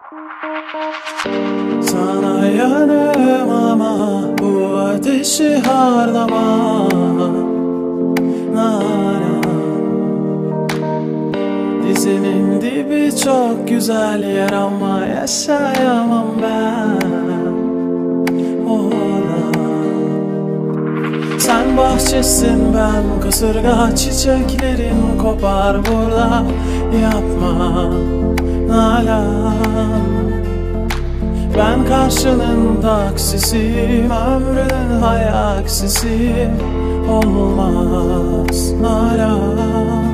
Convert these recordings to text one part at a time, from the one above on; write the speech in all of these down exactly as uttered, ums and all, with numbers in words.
Sana yanım ama bu ateşi harlama. Nara. Dizimin dibi çok güzel yer ama yaşayamam ben orada. Sen bahçesin, ben kasırga, çiçeklerin kopar burada. Yapma Nalan. Ben karşının taksisiyim, ömrünün hayaksisiyim. Olmaz Nalan.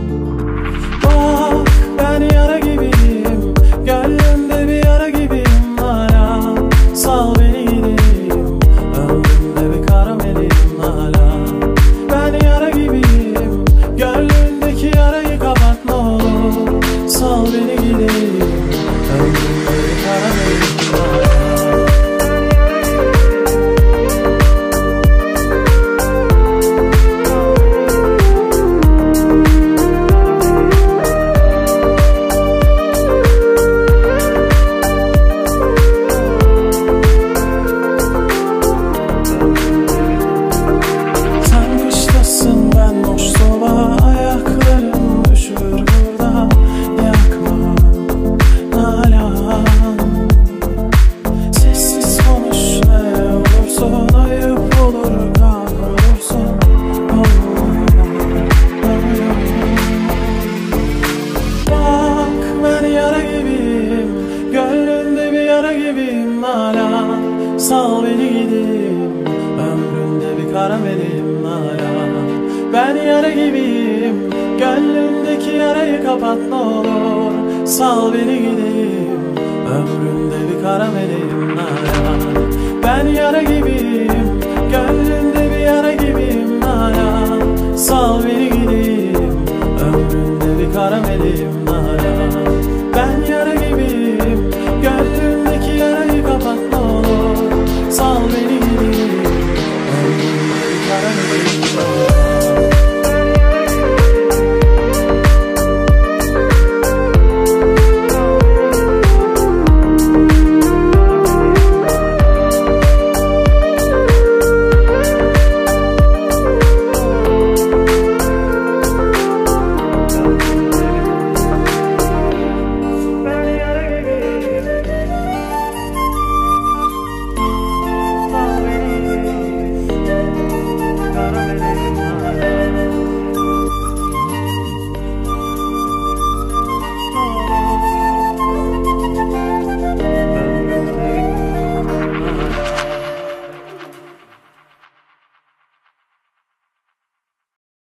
Bak ben yara gibiyim, gönlümde bir yara gibiyim Nalan. Sal beni gideyim, ömrümde bir karamelim Nalan. Ben yara gibiyim, gönlündeki yarayı kapat ne olur. Sal beni gideyim, ömrümde bir karamelim Nalan. Sal beni gideyim, ömründe bir karamelim Nalan. Ben yara gibiyim, gönlümdeki yarayı kapat ne olur. Sal beni gideyim, ömründe bir karamelim Nalan. Ben yara gibiyim, gönlünde bir yara gibiyim Nalan. Sal beni gideyim, ömründe bir karamelim.